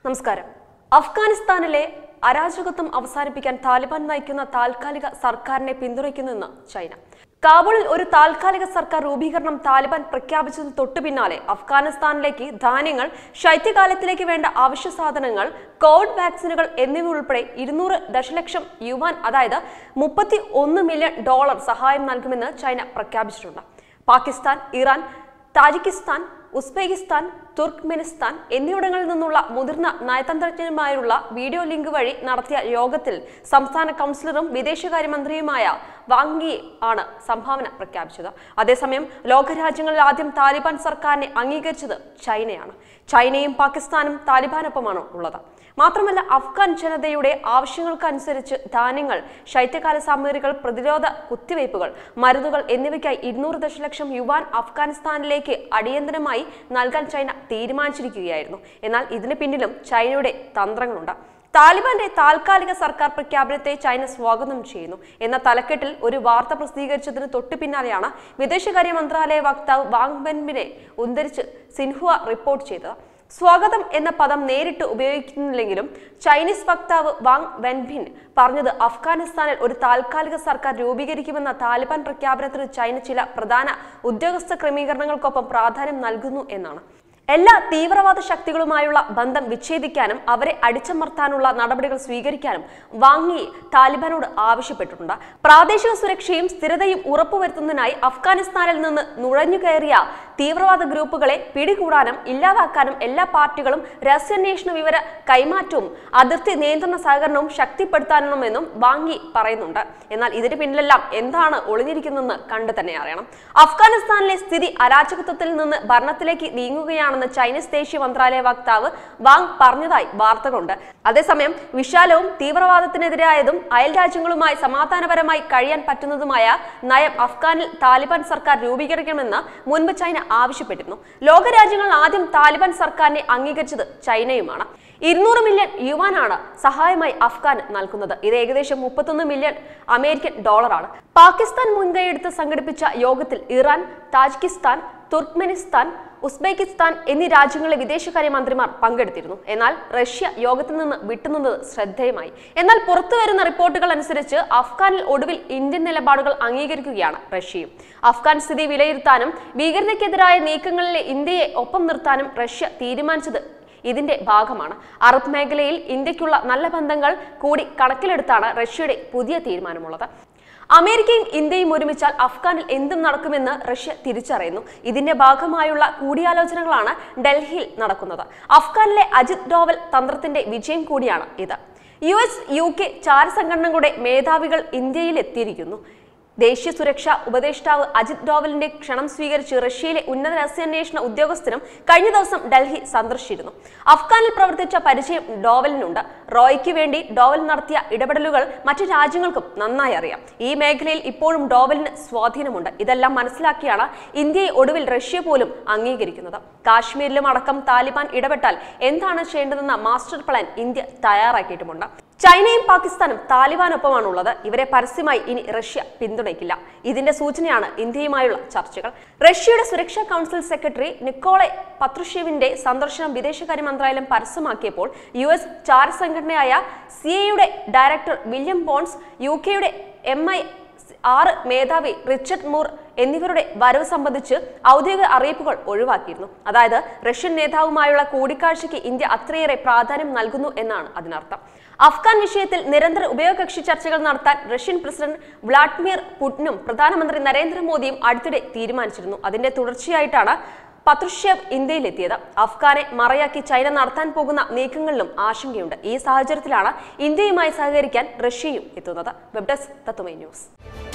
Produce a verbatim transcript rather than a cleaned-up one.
നമസ്കാരം. അഫ്ഗാനിസ്ഥാനിലെ അരാജകത്വം അവസാനിപ്പിക്കാൻ താലിബാൻ നയിക്കുന്ന താൽക്കാലിക സർക്കാരിനെ പിന്തുണയ്ക്കുന്നെന്ന് ചൈന. കാബൂളിൽ ഒരു താൽക്കാലിക സർക്കാർ രൂപീകരണം താലിബാൻ പ്രഖ്യാപിച്ചതിന് തൊട്ടു പിന്നാലെ അഫ്ഗാനിസ്ഥാനിലേക്ക് ധാന്യങ്ങൾ, ശൈത്യകാലത്തിലേക്ക് വേണ്ട അവശ്യ സാധനങ്ങൾ, കോവിഡ് വാക്സിനുകൾ എന്നിവ ഉൾപ്പെടെ ഇരുന്നൂറ് ദശലക്ഷം യുവാൻ അതായത് മുപ്പത്തി ഒന്ന് മില്യൺ ഡോളർ സഹായം നൽകുമെന്ന് ചൈന പ്രഖ്യാപിച്ചിട്ടുണ്ട്. Pakistan, Iran, Tajikistan, Uzbekistan, Turkmenistan എന്നിവിടങ്ങളിൽ നിന്നുള്ള മുതിർന്ന നയതന്ത്രജ്ഞരുമായുള്ള വീഡിയോ ലിങ്ക് വഴി നടത്തിയ യോഗത്തിൽ സംസ്ഥാന കൗൺസിലറും വിദേശകാര്യമന്ത്രിയുമായ വാങ് യി ആണ് സംഭാവന പ്രഖ്യാപിച്ചത്. അതേസമയം ലോകരാജ്യങ്ങളിൽ ആദ്യം താലിബാൻ സർക്കാരിനെ അംഗീകരിച്ചത് ചൈനയാണ്. ചൈനയും പാകിസ്ഥാനും താലിബാനൊപ്പമാണ് ഉള്ളത്. മാത്രമല്ല, അഫ്ഗാൻ ജനതയുടെ ആവശ്യങ്ങൾക്കനുസരിച്ച് ധാന്യങ്ങൾ, ശൈത്യകാല സാമഗ്രികൾ, പ്രതിരോധ കുത്തിവയ്പ്പുകൾ, മരുന്നുകൾ എന്നിവയ്ക്കായി ഇരുന്നൂറ് ദശലക്ഷം യുവാൻ അഫ്ഗാനിസ്ഥാനിലേക്ക് അടിയന്തരമായി നൽകാൻ ചൈന തീരുമാനിച്ചിരിക്കുകയായിരുന്നു. എന്നാൽ ഇതിന് പിന്നിലും ചൈനയുടെ തന്ത്രങ്ങളുണ്ട്. താലിബാന്റെ താൽക്കാലിക സർക്കാർ പ്രഖ്യാപനത്തെ ചൈന സ്വാഗതം ചെയ്യുന്നു എന്ന തലക്കെട്ടിൽ ഒരു വാർത്ത പ്രസിദ്ധീകരിച്ചതിന് തൊട്ടു പിന്നാലെയാണ് വിദേശകാര്യ മന്ത്രാലയ വക്താവ് വാങ് വെൻബിനെ ഉദ്ധരിച്ച് സിൻഹുവ റിപ്പോർട്ട് ചെയ്തത്. സ്വാഗതം എന്ന പദം നേരിട്ട് ഉപയോഗിക്കുന്നില്ലെങ്കിലും ചൈനീസ് വക്താവ് വാങ് വെൻബിൻ പറഞ്ഞത് അഫ്ഗാനിസ്ഥാനിൽ ഒരു താൽക്കാലിക സർക്കാർ രൂപീകരിക്കുമെന്ന താലിബാൻ പ്രഖ്യാപനത്തിന് ചൈന ചില പ്രധാന ഉദ്യോഗസ്ഥ ക്രമീകരണങ്ങൾക്കൊപ്പം പ്രാധാന്യം നൽകുന്നു എന്നാണ്. എല്ലാ തീവ്രവാദ ശക്തികളുമായുള്ള ബന്ധം വിച്ഛേദിക്കാനും അവരെ അടിച്ചമർത്താനുള്ള നടപടികൾ സ്വീകരിക്കാനും വാങ് യി താലിബാനോട് ആവശ്യപ്പെട്ടിട്ടുണ്ട്. പ്രാദേശിക സുരക്ഷയും സ്ഥിരതയും ഉറപ്പുവരുത്തുന്നതിനായി അഫ്ഗാനിസ്ഥാനിൽ നിന്ന് നുഴഞ്ഞുകയറിയ തീവ്രവാദ ഗ്രൂപ്പുകളെ പിടികൂടാനും ഇല്ലാതാക്കാനും എല്ലാ പാർട്ടികളും രഹസ്യാന്വേഷണ വിവര കൈമാറ്റവും അതിർത്തി നിയന്ത്രണ സഹകരണവും ശക്തിപ്പെടുത്താനുമെന്നും വാങ് യി പറയുന്നുണ്ട്. എന്നാൽ ഇതിന് പിന്നിലെല്ലാം എന്താണ് ഒളിഞ്ഞിരിക്കുന്നതെന്ന് കണ്ടു തന്നെ അറിയണം. അഫ്ഗാനിസ്ഥാനിലെ സ്ഥിതി അരാജകത്വത്തിൽ നിന്ന് ഭരണത്തിലേക്ക് നീങ്ങുകയാണ് ചൈനീസ് ദേശീയ മന്ത്രാലയ വക്താവ് വാങ് പറഞ്ഞതായി വാർത്തകളുണ്ട്. അതേസമയം വിശാലവും തീവ്രവാദത്തിനെതിരായതും അയൽ രാജ്യങ്ങളുമായി സമാധാനപരമായി കഴിയാൻ പറ്റുന്നതുമായ നയം അഫ്ഗാനിൽ താലിബാൻ സർക്കാർ രൂപീകരിക്കണമെന്ന് മുൻപ് ചൈന ആവശ്യപ്പെട്ടിരുന്നു. ലോകരാജ്യങ്ങൾ ആദ്യം താലിബാൻ സർക്കാരിനെ അംഗീകരിച്ചത് ചൈനയുമാണ്. ഇരുന്നൂറ് മില്യൺ യുവാനാണ് സഹായമായി അഫ്ഗാൻ നൽകുന്നത്. ഇത് ഏകദേശം മുപ്പത്തൊന്ന് മില്യൺ അമേരിക്കൻ ഡോളറാണ്. പാകിസ്ഥാൻ മുൻകൈയെടുത്ത് സംഘടിപ്പിച്ച യോഗത്തിൽ ഇറാൻ, താജിക്കിസ്ഥാൻ, തുർക്ക്മെനിസ്ഥാൻ, ഉസ്ബെക്കിസ്ഥാൻ എന്നീ രാജ്യങ്ങളിലെ വിദേശകാര്യ മന്ത്രിമാർ പങ്കെടുത്തിരുന്നു. എന്നാൽ റഷ്യ യോഗത്തിൽ നിന്ന് വിട്ടുനിന്നത് ശ്രദ്ധേയമായി. എന്നാൽ പുറത്തുവരുന്ന റിപ്പോർട്ടുകൾ അനുസരിച്ച് അഫ്ഗാനിൽ ഒടുവിൽ ഇന്ത്യൻ നിലപാടുകൾ അംഗീകരിക്കുകയാണ് റഷ്യയും. അഫ്ഗാൻ സ്ഥിതി വിലയിരുത്താനും ഭീകരതയ്ക്കെതിരായ നീക്കങ്ങളിലെ ഇന്ത്യയെ ഒപ്പം നിർത്താനും റഷ്യ തീരുമാനിച്ചത് ഇതിന്റെ ഭാഗമാണ്. അറബ് മേഖലയിൽ ഇന്ത്യക്കുള്ള നല്ല ബന്ധങ്ങൾ കൂടി കണക്കിലെടുത്താണ് റഷ്യയുടെ പുതിയ തീരുമാനമുള്ളത്. അമേരിക്കയും ഇന്ത്യയും ഒരുമിച്ചാൽ അഫ്ഗാനിൽ എന്തും നടക്കുമെന്ന് റഷ്യ തിരിച്ചറിയുന്നു. ഇതിന്റെ ഭാഗമായുള്ള കൂടിയാലോചനകളാണ് ഡൽഹിയിൽ നടക്കുന്നത്. അഫ്ഗാനിലെ അജിത് ഡോവൽ തന്ത്രത്തിന്റെ വിജയം കൂടിയാണ് ഇത്. യു എസ്, യു കെ ചാരസംഘടനകളുടെ മേധാവികൾ ഇന്ത്യയിൽ എത്തിയിരിക്കുന്നു. ദേശീയ സുരക്ഷാ ഉപദേഷ്ടാവ് അജിത് ഡോവലിന്റെ ക്ഷണം സ്വീകരിച്ച് റഷ്യയിലെ ഉന്നത രഹസ്യാന്വേഷണ ഉദ്യോഗസ്ഥരും കഴിഞ്ഞ ദിവസം ഡൽഹി സന്ദർശിച്ചിരുന്നു. അഫ്ഗാനിൽ പ്രവർത്തിച്ച പരിചയം ഡോവലിനുണ്ട്. റോയ്ക്ക് വേണ്ടി ഡോവൽ നടത്തിയ ഇടപെടലുകൾ മറ്റു രാജ്യങ്ങൾക്കും നന്നായി അറിയാം. ഈ മേഖലയിൽ ഇപ്പോഴും ഡോവലിന് സ്വാധീനമുണ്ട്. ഇതെല്ലാം മനസ്സിലാക്കിയാണ് ഇന്ത്യയെ ഒടുവിൽ റഷ്യ പോലും അംഗീകരിക്കുന്നത്. കാശ്മീരിലും അടക്കം താലിബാൻ ഇടപെട്ടാൽ എന്താണ് ചെയ്യേണ്ടതെന്ന മാസ്റ്റർ പ്ലാൻ ഇന്ത്യ തയ്യാറാക്കിയിട്ടുമുണ്ട്. ചൈനയും പാകിസ്ഥാനും താലിബാനൊപ്പമാണുള്ളത്. ഇവരെ പരസ്യമായി ഇനി റഷ്യ പിന്തുണയ്ക്കില്ല. ഇതിന്റെ സൂചനയാണ് ഇന്ത്യയുമായുള്ള ചർച്ചകൾ. റഷ്യയുടെ സുരക്ഷാ കൗൺസിൽ സെക്രട്ടറി നിക്കോളെ പത്രുഷേവിന്റെ സന്ദർശനം വിദേശകാര്യ മന്ത്രാലയം പരസ്യമാക്കിയപ്പോൾ യു എസ് ചാരസംഘടനയായ സി എയുടെ ഡയറക്ടർ വില്യം ബോൺസ്, യു കെയുടെ എം ഐ ആറ് മേധാവി റിച്ചർഡ് മൂർ എന്നിവരുടെ വരവ് സംബന്ധിച്ച് ഔദ്യോഗിക അറിയിപ്പുകൾ ഒഴിവാക്കിയിരുന്നു. അതായത് റഷ്യൻ നേതാവുമായുള്ള കൂടിക്കാഴ്ചയ്ക്ക് ഇന്ത്യ അത്രയേറെ പ്രാധാന്യം നൽകുന്നു എന്നാണ് അതിനർത്ഥം. അഫ്ഗാൻ വിഷയത്തിൽ നിരന്തര ഉഭയകക്ഷി ചർച്ചകൾ നടത്താൻ റഷ്യൻ പ്രസിഡന്റ് വ്ളാഡിമിർ പുടിനും പ്രധാനമന്ത്രി നരേന്ദ്രമോദിയും അടുത്തിടെ തീരുമാനിച്ചിരുന്നു. അതിന്റെ തുടർച്ചയായിട്ടാണ് പത്രുഷേവ് ഇന്ത്യയിലെത്തിയത്. അഫ്ഗാനെ മറയാക്കി ചൈന നടത്താൻ പോകുന്ന നീക്കങ്ങളിലും ആശങ്കയുണ്ട്. ഈ സാഹചര്യത്തിലാണ് ഇന്ത്യയുമായി സഹകരിക്കാൻ റഷ്യയും എത്തുന്നത്. Web desk Tatwamayi news.